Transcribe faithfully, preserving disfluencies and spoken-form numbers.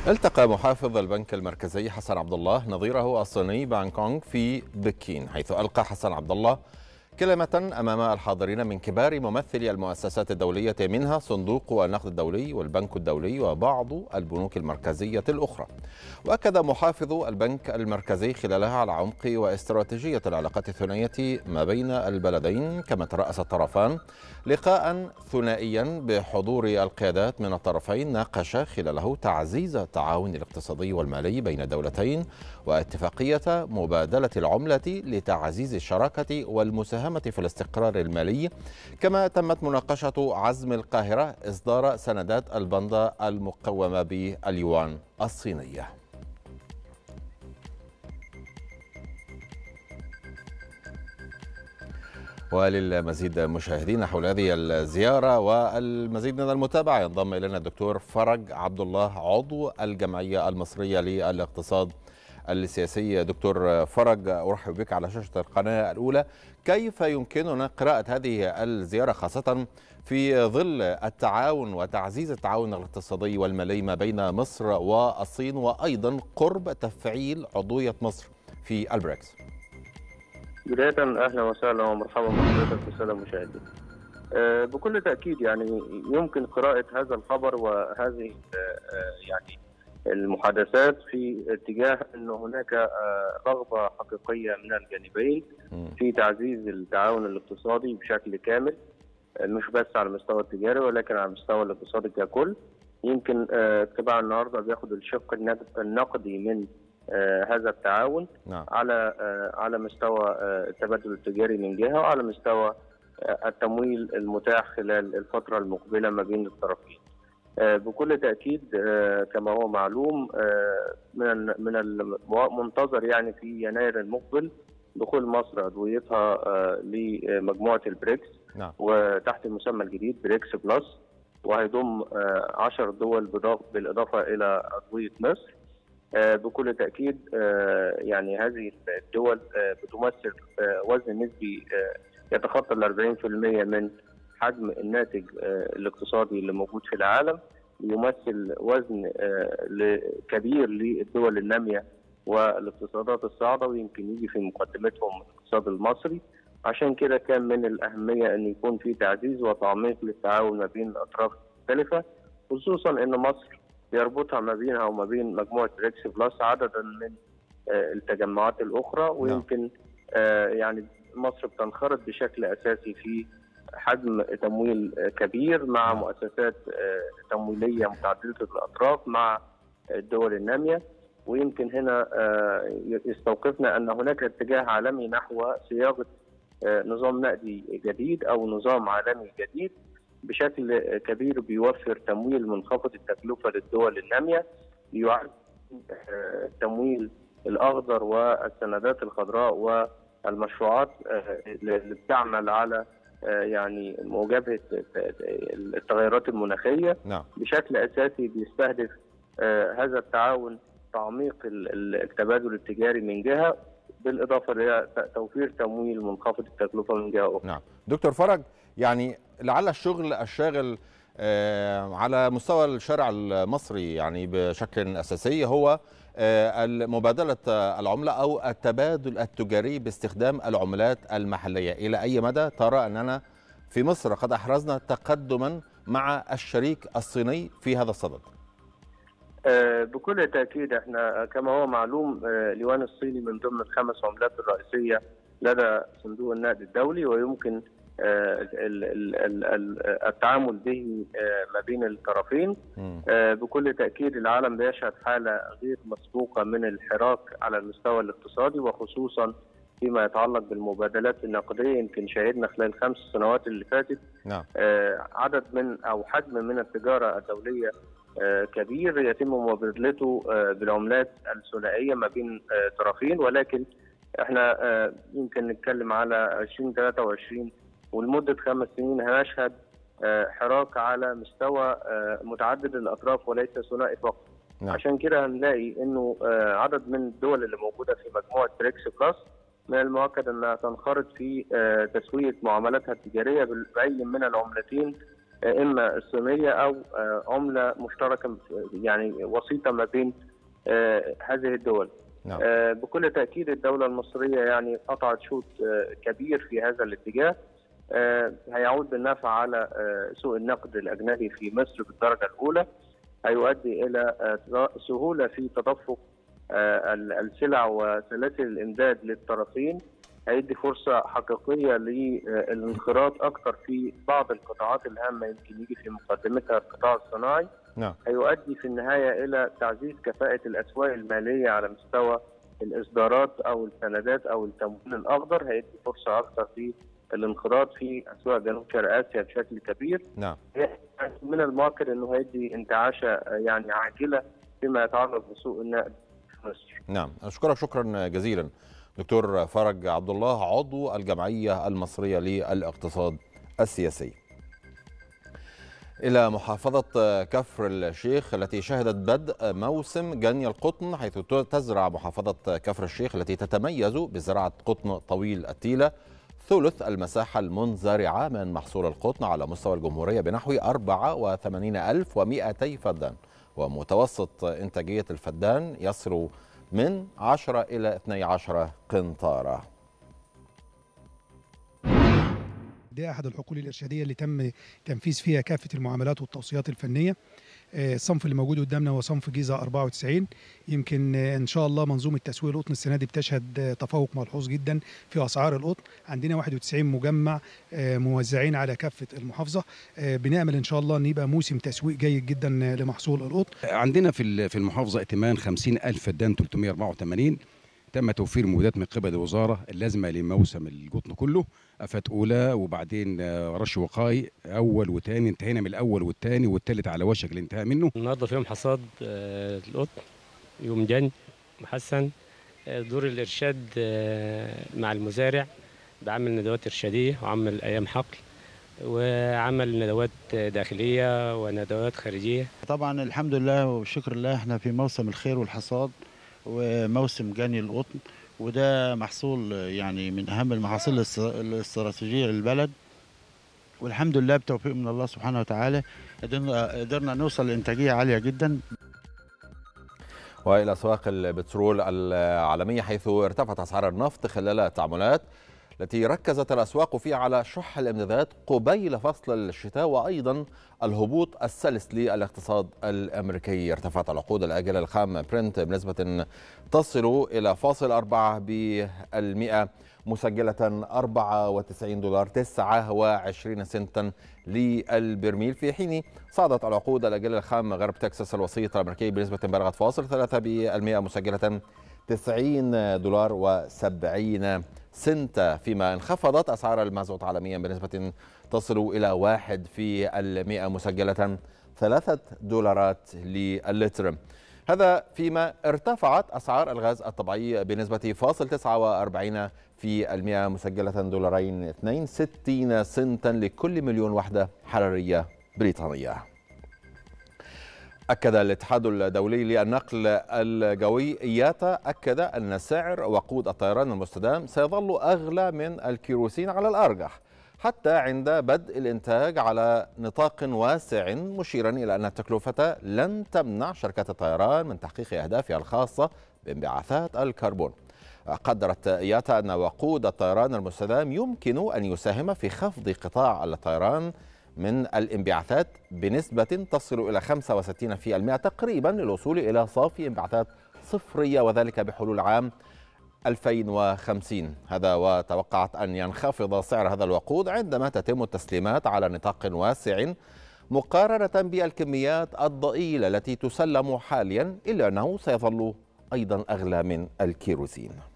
التقى محافظ البنك المركزي حسن عبد الله نظيره الصيني بانغ كونغ في بكين، حيث ألقى حسن عبد الله كلمة أمام الحاضرين من كبار ممثلي المؤسسات الدولية، منها صندوق النقد الدولي والبنك الدولي وبعض البنوك المركزية الأخرى. وأكد محافظ البنك المركزي خلالها على عمق واستراتيجية العلاقات الثنائية ما بين البلدين، كما ترأس الطرفان لقاء ثنائيا بحضور القيادات من الطرفين ناقش خلاله تعزيز التعاون الاقتصادي والمالي بين الدولتين واتفاقية مبادلة العملة لتعزيز الشراكة والمساهمة في الاستقرار المالي. كما تمت مناقشة عزم القاهرة إصدار سندات البندا المقومة باليوان الصينية. وللمزيد مشاهدين حول هذه الزيارة والمزيد من المتابعة ينضم إلينا الدكتور فرج عبد الله عضو الجمعية المصرية للاقتصاد السياسي. دكتور فرج، أرحب بك على شاشة القناة الأولى. كيف يمكننا قراءة هذه الزيارة خاصة في ظل التعاون وتعزيز التعاون الاقتصادي والمالي ما بين مصر والصين، وأيضا قرب تفعيل عضوية مصر في البريكس؟ بداية أهلا وسهلا ومرحبا بحضرتك والسادة المشاهدين. أه بكل تأكيد يعني يمكن قراءة هذا الخبر وهذه أه يعني المحادثات في اتجاه أن هناك أه رغبة حقيقية من الجانبين في تعزيز التعاون الاقتصادي بشكل كامل، مش بس على المستوى التجاري ولكن على المستوى الاقتصادي ككل. يمكن أه اتباع النهارده بياخد الشق النقدي من آه هذا التعاون نعم. على آه على مستوى آه التبادل التجاري من جهه، وعلى مستوى آه التمويل المتاح خلال الفتره المقبله ما بين الطرفين. آه بكل تاكيد آه كما هو معلوم آه من من المنتظر يعني في يناير المقبل دخول مصر عضويتها آه لمجموعه البريكس نعم. وتحت المسمى الجديد بريكس بلس، وهيضم آه عشر دول بالاضافه الى عضويه مصر. بكل تأكيد يعني هذه الدول بتمثل وزن نسبي يتخطى ال أربعين بالمئة من حجم الناتج الاقتصادي اللي موجود في العالم، يمثل وزن كبير للدول النامية والاقتصادات الصاعدة، ويمكن يجي في مقدمتهم الاقتصاد المصري. عشان كده كان من الأهمية أن يكون في تعزيز وتعميق للتعاون ما بين الأطراف المختلفة، خصوصا أن مصر يربطها ما بينها وما بين مجموعة بريكس بلس عددا من التجمعات الأخرى. ويمكن يعني مصر بتنخرط بشكل أساسي في حجم تمويل كبير مع مؤسسات تمويلية متعددة الأطراف مع الدول النامية. ويمكن هنا يستوقفنا أن هناك اتجاه عالمي نحو صياغة نظام نقدي جديد أو نظام عالمي جديد بشكل كبير بيوفر تمويل منخفض التكلفة للدول النامية، يعد التمويل الأخضر والسندات الخضراء والمشروعات اللي بتعمل على يعني مواجهة التغيرات المناخية نعم. بشكل أساسي بيستهدف هذا التعاون تعميق التبادل التجاري من جهة، بالإضافة إلى توفير تمويل منخفض التكلفة من جهة أخرى. نعم. دكتور فرج، يعني لعل الشغل الشاغل على مستوى الشارع المصري يعني بشكل أساسي هو مبادلة العملة أو التبادل التجاري باستخدام العملات المحلية. إلى أي مدى ترى أننا في مصر قد أحرزنا تقدما مع الشريك الصيني في هذا الصدد؟ بكل تأكيد احنا كما هو معلوم اليوان الصيني من ضمن الخمس عملات الرئيسية لدى صندوق النقد الدولي، ويمكن التعامل به ما بين الطرفين. بكل تأكيد العالم بيشهد حالة غير مسبوقة من الحراك على المستوى الاقتصادي، وخصوصا فيما يتعلق بالمبادلات النقدية. يمكن شاهدنا خلال الخمس سنوات اللي فاتت نعم. عدد من أو حجم من التجارة الدولية كبير يتم مبادلته بالعملات الثنائية ما بين طرفين، ولكن احنا يمكن نتكلم على ألفين وثلاثة وعشرين ولمدة خمس سنين هنشهد حراك على مستوى متعدد الأطراف وليس ثنائي فقط. نعم. عشان كده هنلاقي انه عدد من الدول اللي موجودة في مجموعة بريكس بلس من المؤكد انها تنخرط في تسوية معاملاتها التجارية بأي من العملتين إما الصينية أو عملة مشتركة يعني وسيطة ما بين هذه الدول. نعم. بكل تأكيد الدولة المصرية يعني قطعت شوط كبير في هذا الاتجاه، هيعود بالنفع على سوق النقد الأجنبي في مصر بالدرجة الأولى، هيؤدي إلى سهولة في تدفق السلع وسلاسل الإمداد للطرفين، هيدي فرصة حقيقية للانخراط أكثر في بعض القطاعات الهامة يمكن يجي في مقدمتها القطاع الصناعي. نعم. هيؤدي في النهاية إلى تعزيز كفاءة الأسواق المالية على مستوى الإصدارات أو السندات أو التمويل الأخضر، هيدي فرصة أكثر في الانخراط في أسواق جنوب شرق آسيا بشكل كبير. نعم. من المؤكد أنه هيدي انتعاشة يعني عاجلة فيما يتعلق بسوق النقد في مصر. نعم، أشكرك شكرا جزيلا دكتور فرج عبد الله، عضو الجمعية المصرية للاقتصاد السياسي. إلى محافظة كفر الشيخ التي شهدت بدء موسم جني القطن، حيث تزرع محافظة كفر الشيخ التي تتميز بزراعة قطن طويل التيلة ثلث المساحة المنزرعة من محصول القطن على مستوى الجمهورية بنحو أربعة وثمانين ألف ومئتي فدان، ومتوسط إنتاجية الفدان يصل من عشرة إلى اثني عشر قنطارة. دي أحد الحقول الإرشادية اللي تم تنفيذ فيها كافة المعاملات والتوصيات الفنية. الصنف اللي موجود قدامنا هو صنف جيزة أربعة وتسعين. يمكن إن شاء الله منظومة تسويق القطن السنة دي بتشهد تفوق ملحوظ جدا في أسعار القطن. عندنا واحد وتسعين مجمع موزعين على كافة المحافظة. بنأمل إن شاء الله أن يبقى موسم تسويق جيد جدا لمحصول القطن. عندنا في في المحافظة ائتمان خمسين ألف فدان ثلاثمئة وأربعة وثمانين. تم توفير مبيدات من قبل الوزارة اللازمة لموسم القطن كله، آفات أولى وبعدين رش وقاي أول وثاني، انتهينا من الأول والثاني والثالث على وشك الانتهاء منه. النهارده في يوم حصاد القطن، يوم جني محسن. دور الإرشاد مع المزارع بعمل ندوات إرشادية وعمل أيام حقل وعمل ندوات داخلية وندوات خارجية. طبعا الحمد لله والشكر لله احنا في موسم الخير والحصاد وموسم جني القطن، وده محصول يعني من أهم المحاصيل الاستراتيجية للبلد، والحمد لله بتوفيق من الله سبحانه وتعالى قدرنا نوصل لإنتاجية عالية جدا. وإلى أسواق البترول العالمية، حيث ارتفعت أسعار النفط خلال التعاملات التي ركزت الأسواق فيها على شح الإمدادات قبيل فصل الشتاء وأيضا الهبوط السلس للاقتصاد الأمريكي. ارتفعت العقود الآجلة الخام برنت بنسبة تصل إلى فاصل أربعة بالمئة مسجلة أربعة وتسعين دولار تسعة وعشرين سنتا للبرميل، في حين صعدت العقود الآجلة الخام غرب تكساس الوسيط الأمريكي بنسبة بلغت فاصل ثلاثة بالمئة مسجلة تسعين دولار وسبعين سنتا، فيما انخفضت أسعار المازوت عالميا بنسبة تصل إلى واحد في المئة مسجلة ثلاثة دولارات للتر. هذا فيما ارتفعت أسعار الغاز الطبيعي بنسبة فاصل تسعة وأربعين في المئة مسجلة دولارين اثنين وستين سنتا لكل مليون وحدة حرارية بريطانية. أكد الاتحاد الدولي للنقل الجوي إياتا أكد أن سعر وقود الطيران المستدام سيظل أغلى من الكيروسين على الأرجح حتى عند بدء الإنتاج على نطاق واسع، مشيرا إلى أن التكلفة لن تمنع شركات الطيران من تحقيق أهدافها الخاصة بانبعاثات الكربون. قدرت إياتا أن وقود الطيران المستدام يمكن أن يساهم في خفض قطاع الطيران من الانبعاثات بنسبة تصل إلى خمسة وستين بالمئة تقريبا للوصول إلى صافي انبعاثات صفرية، وذلك بحلول عام ألفين وخمسين. هذا وتوقعت أن ينخفض سعر هذا الوقود عندما تتم التسليمات على نطاق واسع مقارنة بالكميات الضئيلة التي تسلم حاليا، إلا أنه سيظل أيضا أغلى من الكيروسين.